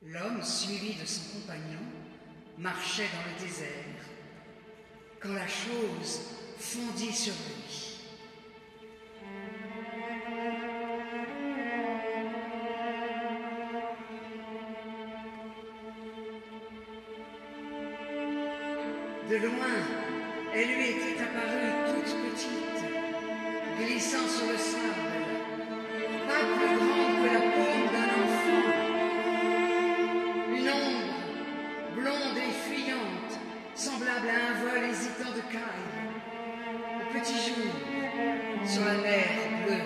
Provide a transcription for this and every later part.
L'homme, suivi de son compagnon, marchait dans le désert, quand la chose fondit sur lui. De loin, elle lui était apparue toute petite, glissant sur le sable, pas plus grande que la paume d'un enfant. Une ombre, blonde et fuyante, semblable à un vol hésitant de caille, au petit jour, sur la mer bleue.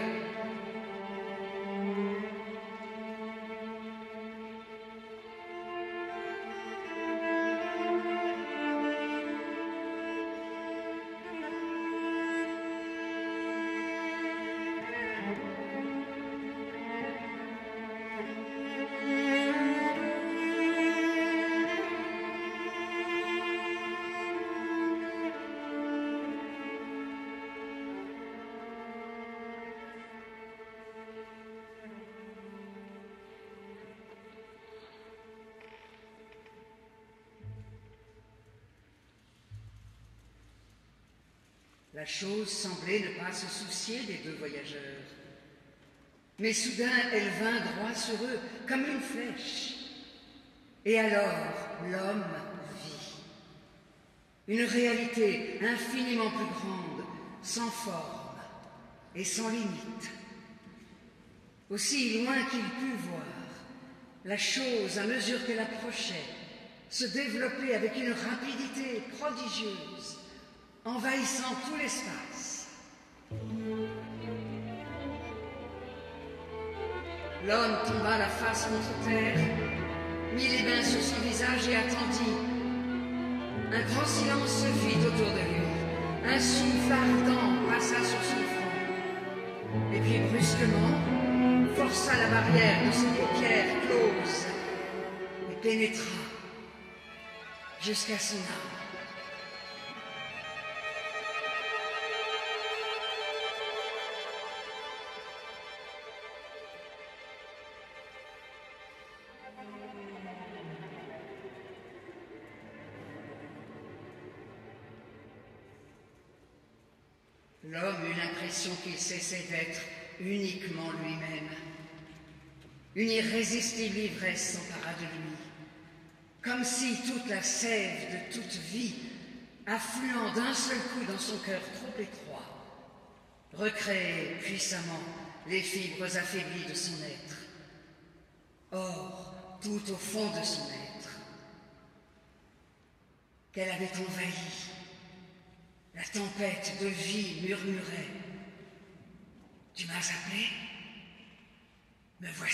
La chose semblait ne pas se soucier des deux voyageurs. Mais soudain, elle vint droit sur eux, comme une flèche. Et alors, l'homme vit. Une réalité infiniment plus grande, sans forme et sans limite. Aussi loin qu'il put voir, la chose, à mesure qu'elle approchait, se développait avec une rapidité prodigieuse, envahissant tout l'espace. L'homme tomba la face contre terre, mit les mains sur son visage et attendit. Un grand silence se fit autour de lui. Un souffle ardent passa sur son front. Et puis brusquement, força la barrière de ses paupières closes et pénétra jusqu'à son âme. L'homme eut l'impression qu'il cessait d'être uniquement lui-même. Une irrésistible ivresse s'empara de lui, comme si toute la sève de toute vie, affluant d'un seul coup dans son cœur trop étroit, recréait puissamment les fibres affaiblies de son être. Or, tout au fond de son être, qu'elle avait envahi, la tempête de vie murmurait. « Tu m'as appelé? Me voici. »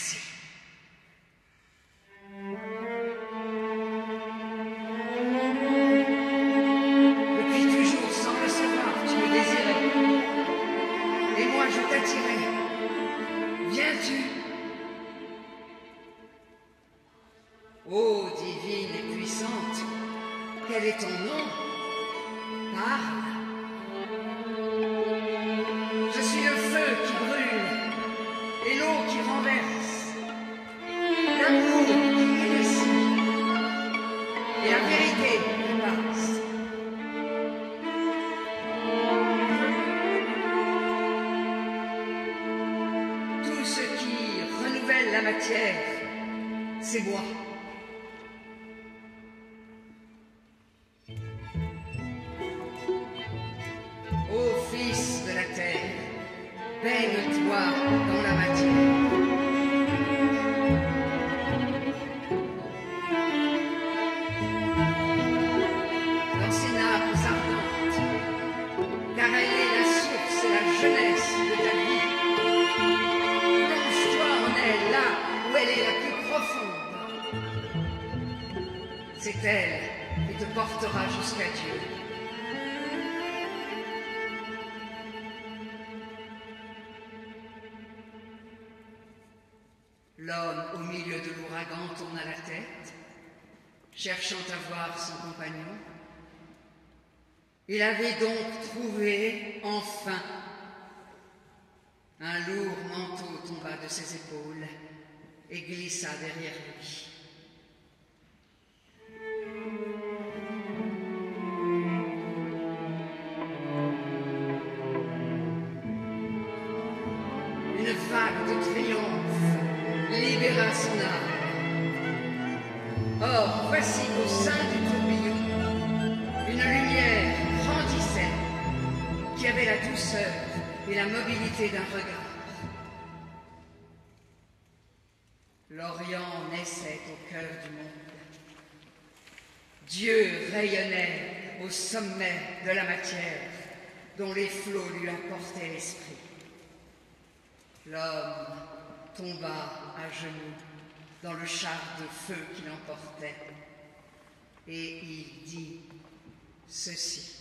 Depuis toujours, sans le savoir, tu me désirais. Et moi, je t'attirais. Viens-tu? Ô divine et puissante, quel est ton nom? Parle. Je suis le feu qui brûle et l'eau qui renverse, l'amour qui initie et la vérité qui passe. Tout ce qui renouvelle la matière, c'est moi. Ô fils de la terre, baigne-toi dans la matière. Dans ces nappes ardentes, car elle est la source et la jeunesse de ta vie. Plonge-toi en elle, là où elle est la plus profonde. C'est elle qui te portera jusqu'à Dieu. L'homme, au milieu de l'ouragan, tourna la tête, cherchant à voir son compagnon. Il avait donc trouvé, enfin. Un lourd manteau tomba de ses épaules et glissa derrière lui. vague de triomphe libéra son âme. Or, voici qu'au sein du tourbillon, une lumière grandissait, qui avait la douceur et la mobilité d'un regard. L'Orient naissait au cœur du monde. Dieu rayonnait au sommet de la matière, dont les flots lui apportaient l'esprit. L'homme tomba à genoux dans le char de feu qui l'emportait, et il dit ceci.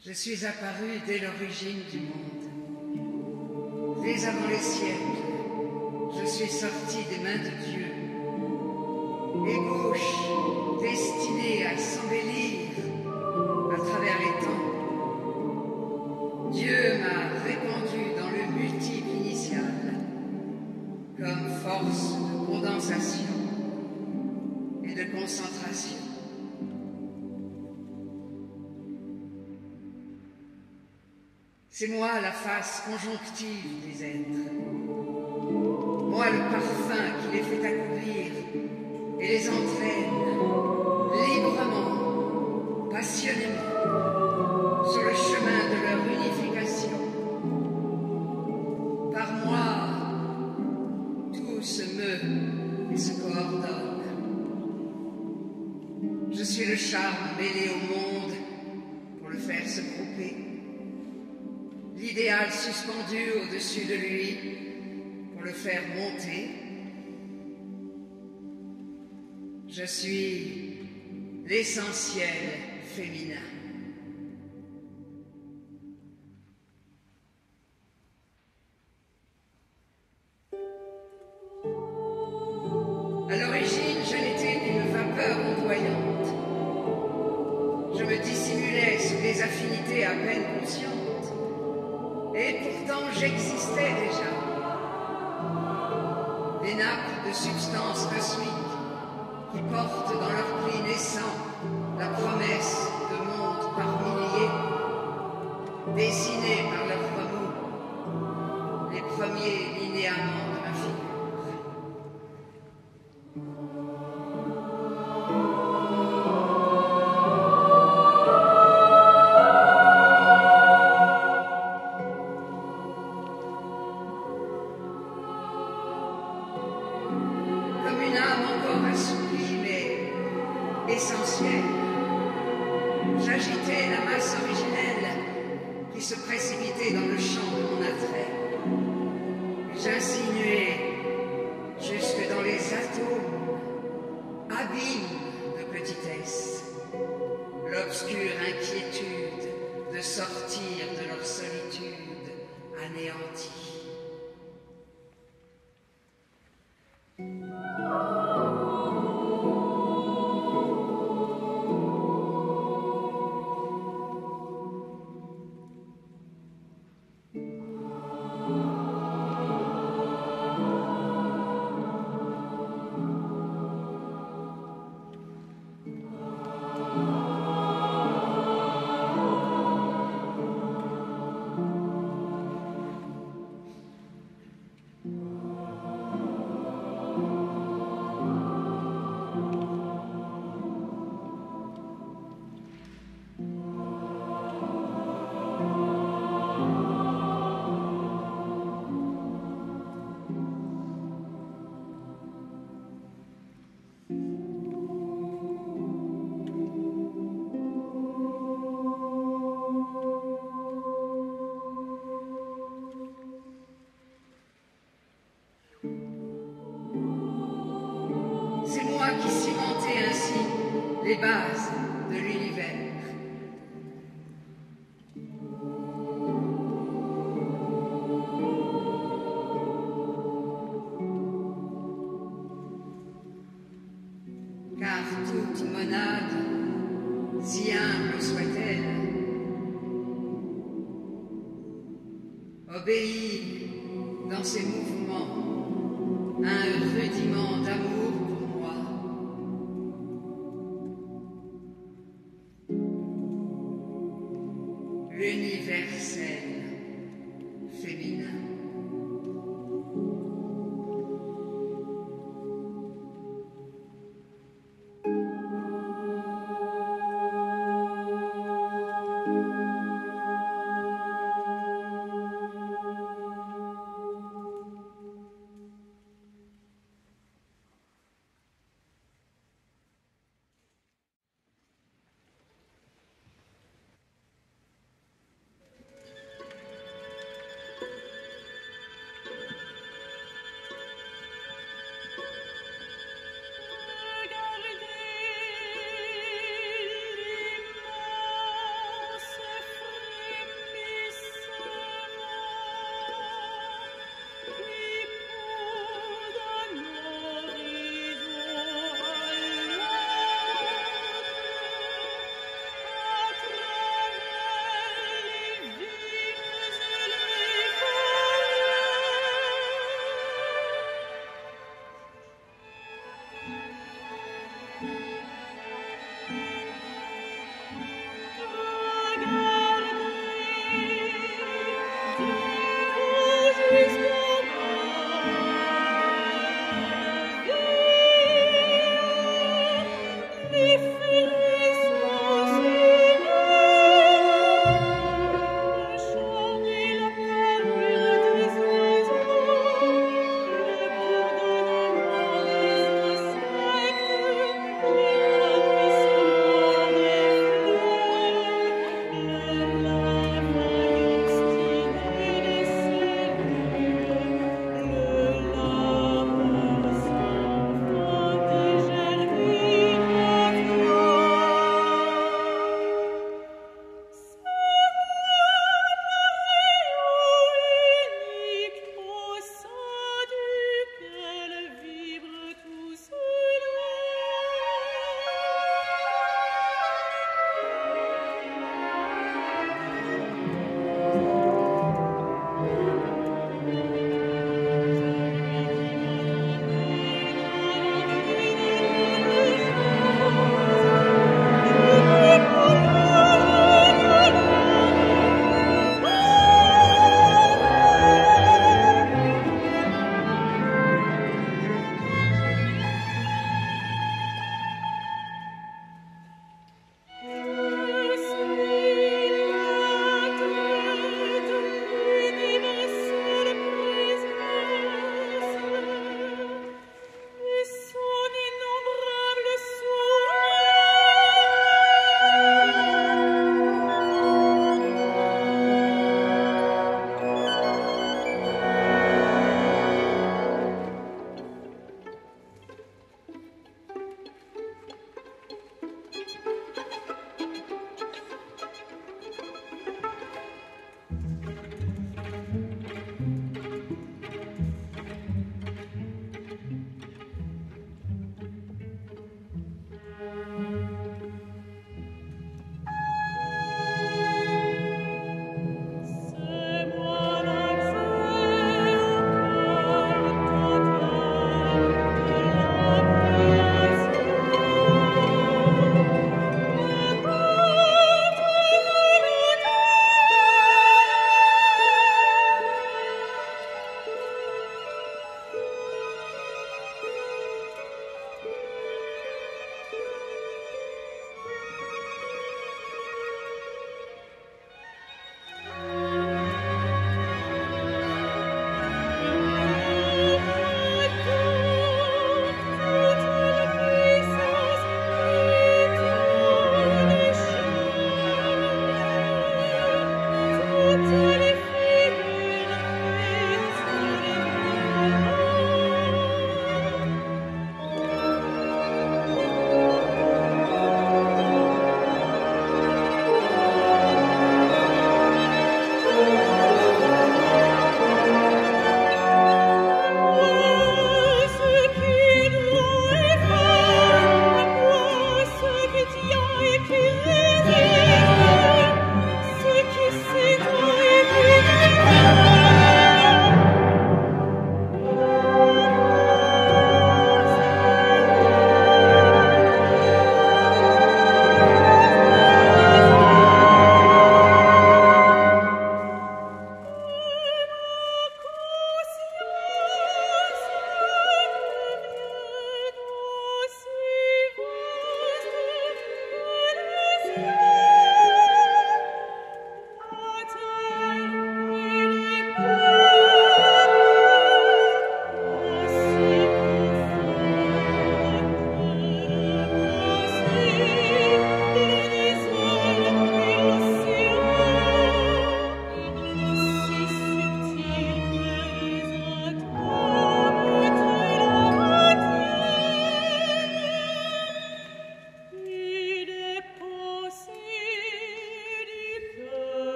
Je suis apparu dès l'origine du monde. Dès avant les siècles, je suis sorti des mains de Dieu. Ébauche destinée à s'embellir à travers les temps. Dieu m'a répandu dans le multiple initial comme force de condensation et de concentration. C'est moi la face conjonctive des êtres, moi le parfum qui les fait accourir et les entraîne librement, passionnément, sur le chemin de leur unification. Par moi, tout se meut et se coordonne. Je suis le charme mêlé au monde pour le faire se grouper, l'idéal suspendu au-dessus de lui pour le faire monter. Je suis l'essentiel féminin. À l'origine, je n'étais qu'une vapeur ondoyante. Je me dissimulais sous des affinités à peine conscientes. Et pourtant, j'existais déjà. Des nappes de substances cosmiques qui portent dans leur pli naissant la promesse de mondes par milliers, dessinés par leurs remous, les premiers linéaments de ma figure. Comme une âme encore assouplie, mais essentielle, j'agitais la masse originelle qui se précipitait dans le champ de mon attrait. J'insinuais jusque dans les atomes, abîmes de petitesse, l'obscure inquiétude de sortir de leur solitude anéantie. C'est moi qui cimentais ainsi les bases de l'univers. Car toute monade, si humble soit-elle, obéit dans ses mouvements à un rudiment d'amour pour moi. L'universel féminin.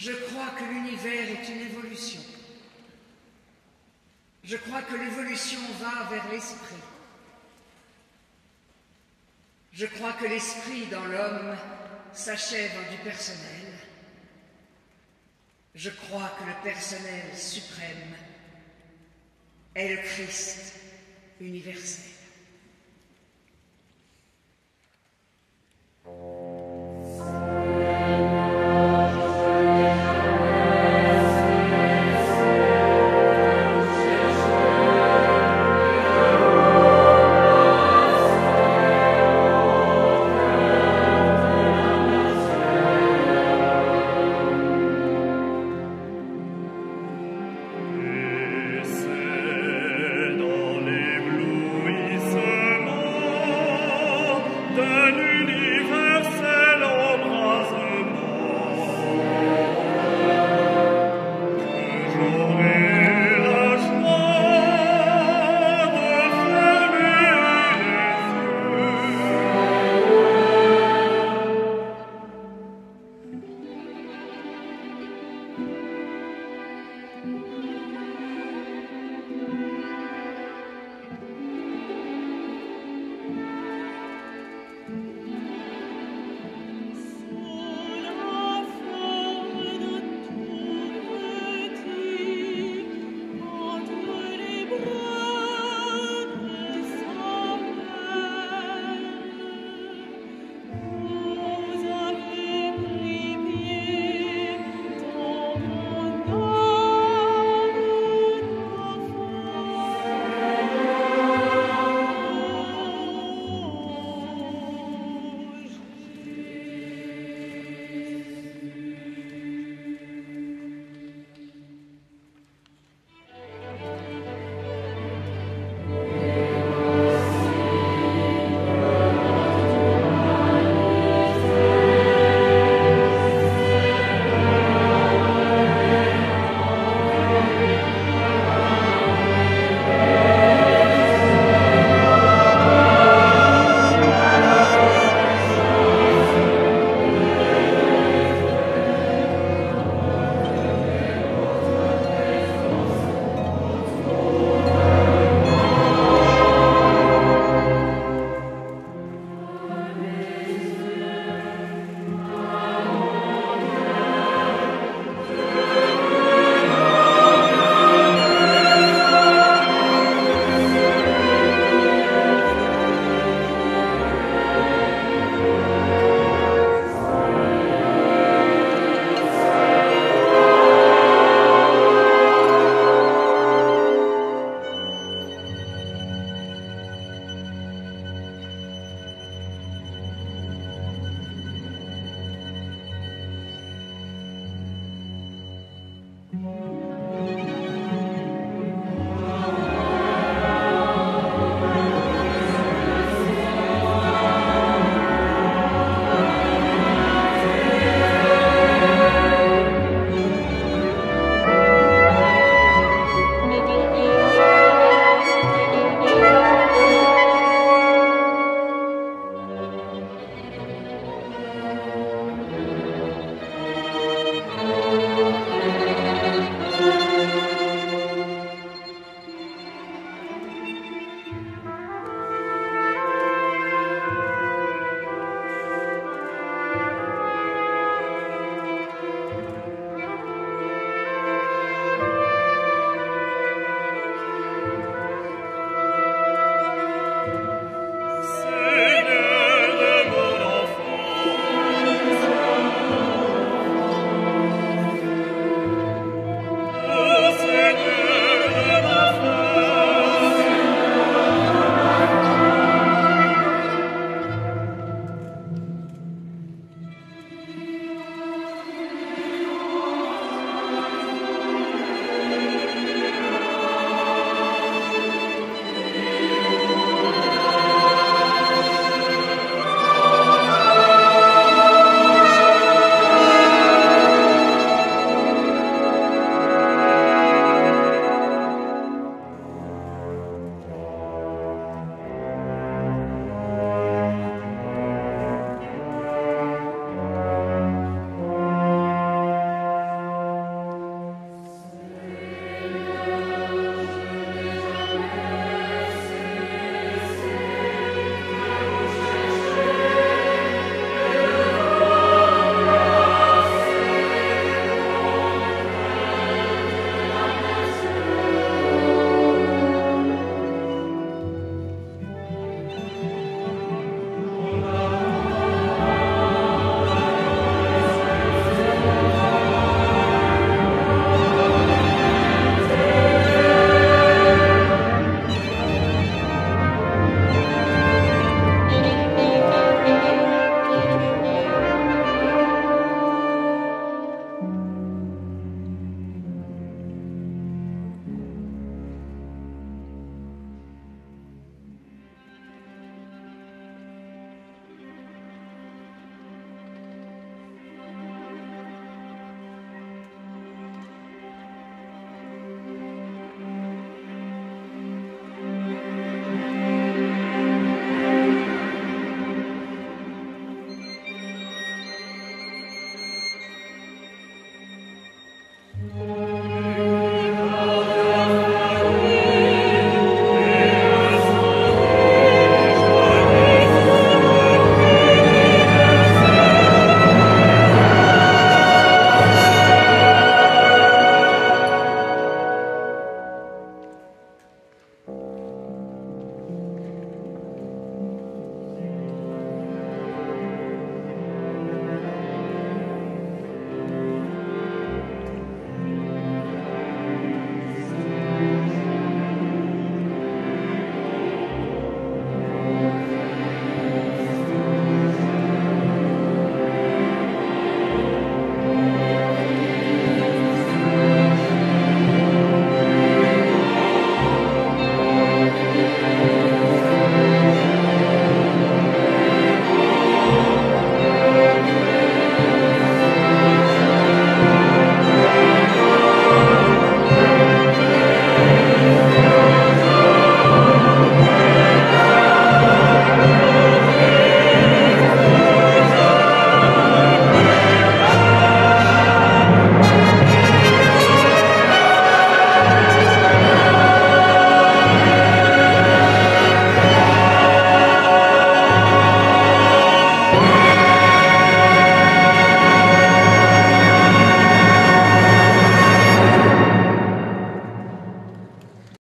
Je crois que l'univers est une évolution. Je crois que l'évolution va vers l'esprit. Je crois que l'esprit dans l'homme s'achève en du personnel. Je crois que le personnel suprême est le Christ universel.